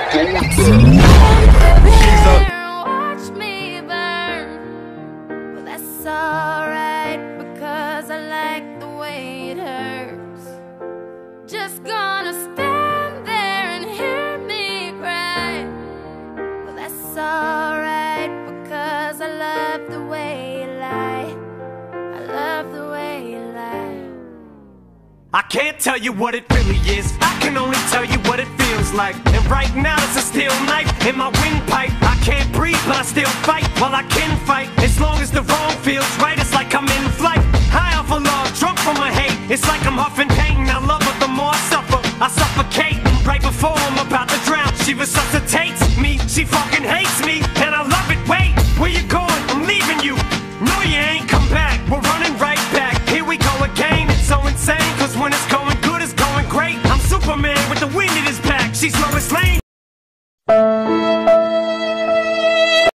Watch me burn. Well, that's alright, because I like the way it hurts. Just gonna stand there and hear me cry. Well, that's alright, because I love the way you lie. I love the way you lie. I can't tell you what it really is, I can only tell you what it feels like. And right now there's a steel knife in my windpipe. I can't breathe but I still fight, well I can fight. As long as the wrong feels right, it's like I'm in flight. High off of love, drunk from my hate, it's like I'm huffing pain. I love her the more I suffer, I suffocate. Right before I'm about to drown, she resuscitates me. She fucking hates me, and I love it. Wait, where you going? I'm leaving you. No, you ain't come back, we're running right back. Here we go again, it's so insane, cause when it's going good, it's going great. I'm Superman with the wind in his back. She's Lois Lane